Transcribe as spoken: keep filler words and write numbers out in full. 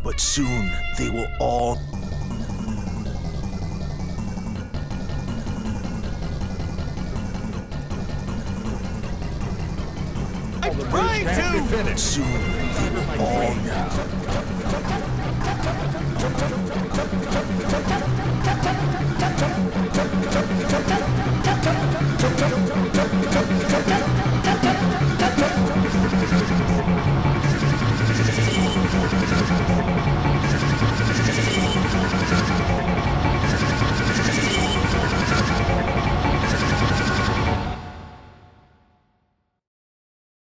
But soon they will all... I'm trying to! Soon they will all know.